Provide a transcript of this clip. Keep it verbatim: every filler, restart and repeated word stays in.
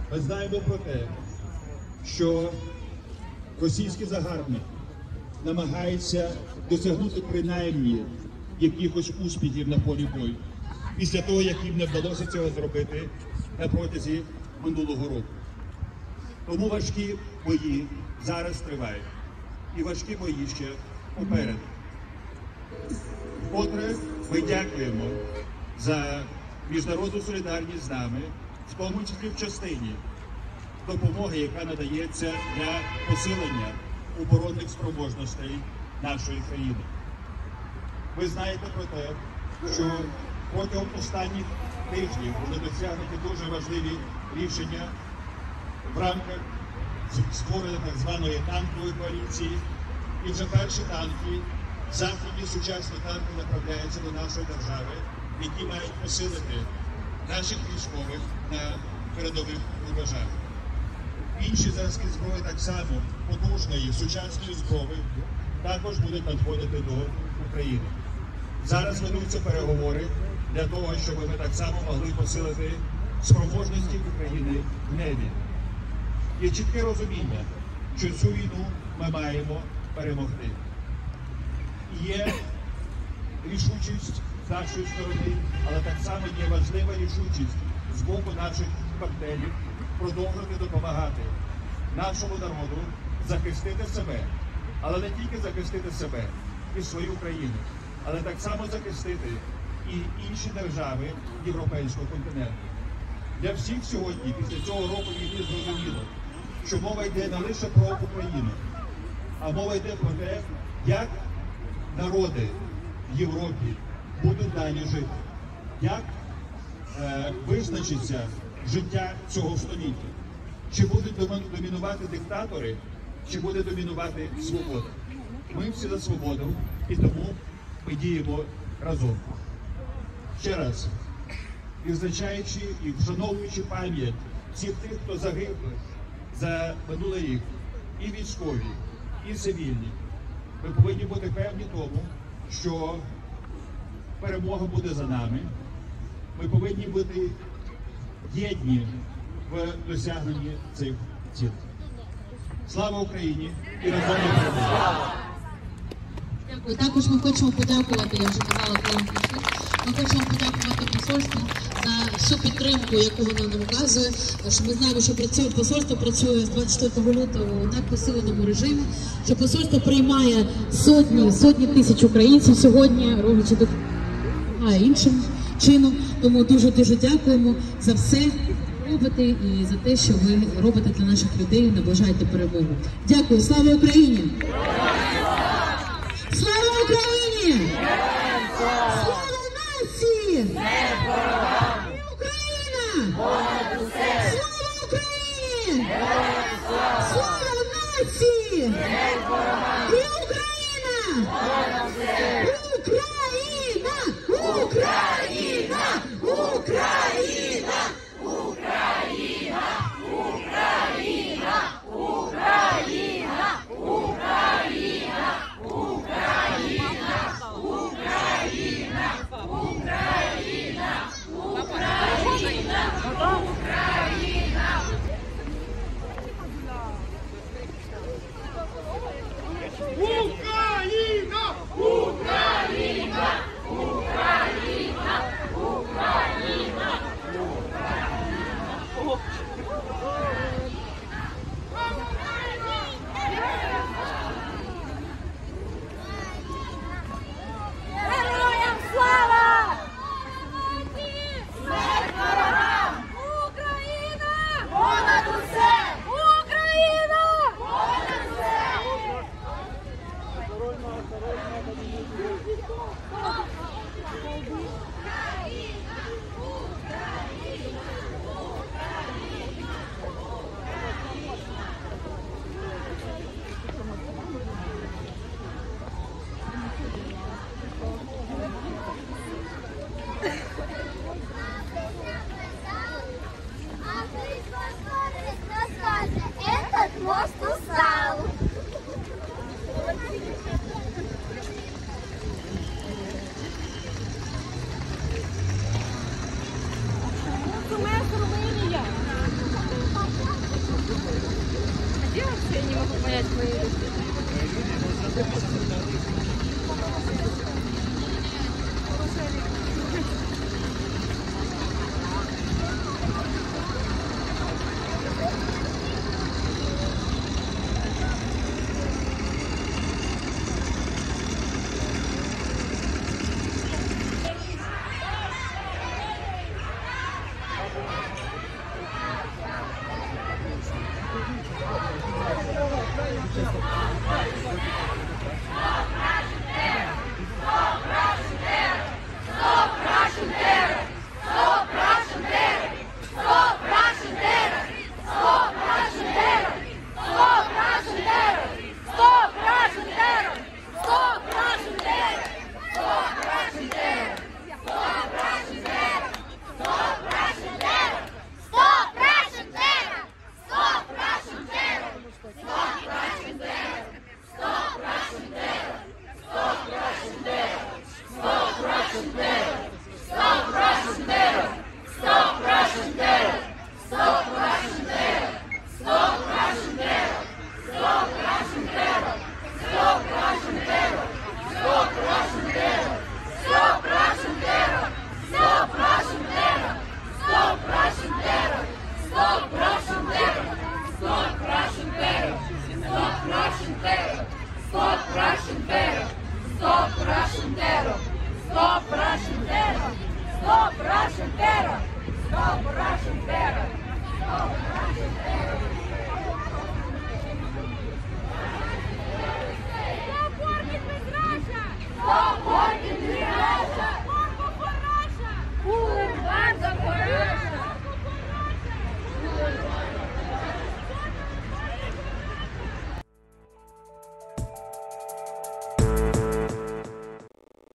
Ми знаємо про те, що російський загарбник намагається досягнути принаймні якихось успіхів на полі бою, після того, як їм не вдалося цього зробити на протязі минулого року. Тому важкі бої зараз тривають. І важкі бої ще попереду. Вкотре ми дякуємо за міжнародну солідарність з нами, в тому числі в частині допомоги, яка надається для посилення оборонних спроможностей нашої країни. Ви знаєте про те, що протягом останніх тижнів були досягнуті дуже важливі рішення в рамках створення так званої танкової коаліції. І вже перші танки, західні сучасні танки направляються до нашої держави, які мають посилити наших військових на передових рубежах. Інші зразки зброї так само, потужної, сучасної зброї, також будуть надходити до України. Зараз ведуться переговори для того, щоб ми так само могли посилити спроможності України в небі. Є чітке розуміння, що цю війну ми маємо перемогти. Є рішучість з нашої сторони, але так само є важлива рішучість з боку наших партнерів продовжувати допомагати нашому народу захистити себе, але не тільки захистити себе і свою країну, але так само захистити і інші держави Європейського континенту. Для всіх сьогодні, після цього року війни, зрозуміло, що мова йде не лише про Україну, а мова йде про те, як народи в Європі будуть далі жити, як е, визначиться життя цього століття. Чи будуть домінувати диктатори, чи буде домінувати свобода. Ми всі за свободу, і тому ми діємо разом. Ще раз, відзначаючи і вшановуючи пам'ять всіх тих, хто загиблих за минулий рік, і військові, і цивільні, ми повинні бути певні тому, що перемога буде за нами. Ми повинні бути єдні в досягненні цих цілей. Слава Україні і разом до перемоги! Дякую. Також ми хочемо подякувати, я вже казала, коли прийшли, ми хочемо подякувати посольству за всю підтримку, яку воно нам оказує. Що ми знаємо, що працює посольство працює з двадцять четвертого лютого на посиленому режимі, що посольство приймає сотні, сотні тисяч українців сьогодні, роблячи допомагає іншим чином. Тому дуже-дуже дякуємо за все робите і за те, що ви робите для наших людей, наближаєте перемогу. Дякую. Слава Україні! Слава Україні! Слава нації! Україна! Слава Україні! Слава нації! І Україна! Україна! Україна! Україна! Україна! Україна! Stop Russian terror! Stop Russian terror! Stop